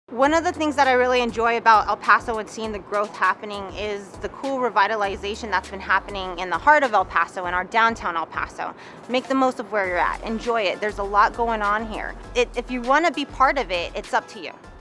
One of the things that I really enjoy about El Paso and seeing the growth happening is the cool revitalization that's been happening in the heart of El Paso, in our downtown El Paso. Make the most of where you're at. Enjoy it. There's a lot going on here. If you want to be part of it, it's up to you.